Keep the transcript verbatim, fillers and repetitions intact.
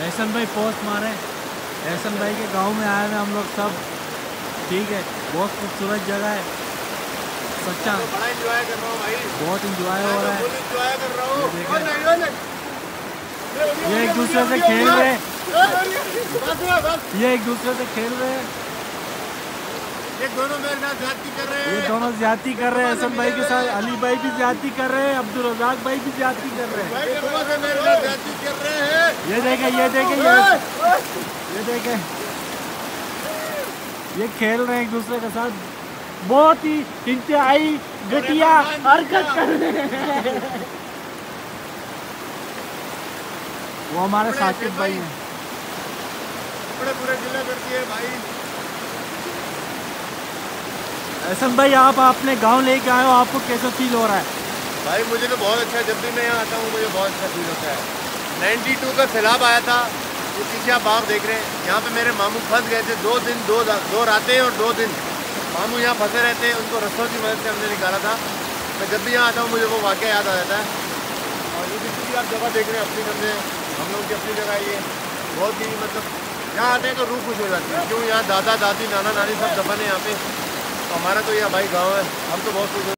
एहसन भाई पोस्ट मारे। एहसन भाई के गांव में आए हैं हम लोग सब। ठीक है, बहुत खूबसूरत जगह है। सच्चा तो बड़ा एंजॉय कर रहा हूँ भाई, बहुत एंजॉय हो रहा है। एंजॉय कर रहा हूँ। ये एक दूसरे से खेल रहे हैं, ये एक दूसरे से खेल रहे हैं। ये दोनों मेरे साथ ज्यादती कर रहे हैं। ये दोनों ज्यादती कर रहे हैं एहसन भाई के साथ। अली भाई भी ज्यादती कर रहे हैं, अब्दुल रज़ाक भाई भी ज्यादती कर रहे हैं। ये दोनों से मेरे साथ ज्यादती कर रहे हैं। ये देखे, ये देखे, ये ये देखे, ये खेल रहे हैं एक दूसरे के साथ। बहुत ही इंतहाई घटिया हरकत कर रहे हैं। वो हमारे साकिब भाई हैं। पूरे पूरे जिले करती है भाई। एहसन भाई, आप अपने गांव लेके आए हो, आपको कैसा फील हो रहा है? भाई मुझे तो बहुत अच्छा, जब भी मैं यहाँ आता हूँ मुझे बहुत अच्छा फील होता है। बानवे का सैलाब आया था, ये पीछे आप बाग देख रहे हैं। यहाँ पे मेरे मामू फंस गए थे, दो दिन दो दो रातें और दो दिन मामू यहाँ फंसे रहते हैं। उनको रस्सों की मदद से हमने निकाला था। मैं जब भी यहाँ आता हूँ मुझे वो वाक़या याद आ जाता है। और ये जितनी भी आप जगह देख रहे हैं अपनी हमने हम लोग की अपनी जगह, ये बहुत ही मतलब यहाँ आते हैं तो रूह खुश हो जाती है। क्यों, यहाँ दादा दादी नाना नानी सब दफन है यहाँ पे। तो हमारा तो यह भाई गाँव है, हम तो बहुत खुश